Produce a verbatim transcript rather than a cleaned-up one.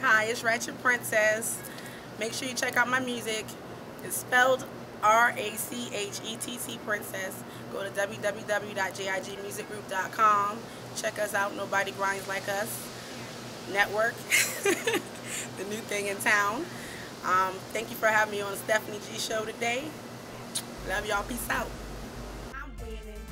Hi, it's Rachett Princess. Make sure you check out my music. It's spelled R A C H E T T Princess. Go to w w w dot j i g music group dot com. Check us out. Nobody grinds like us. Network. The new thing in town. Um, thank you for having me on the Stephanie G Show today. Love y'all. Peace out. I'm winning.